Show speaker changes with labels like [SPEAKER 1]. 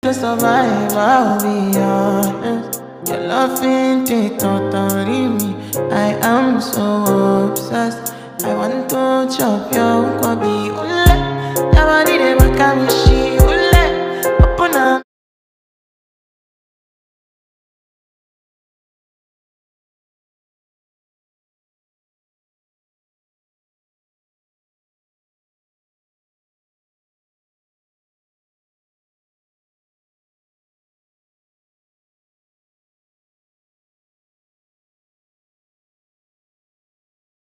[SPEAKER 1] To survive, I'll be honest. Your love ain't it totally me. I am so obsessed. I want to chop your kobe. Your body, they back, I wish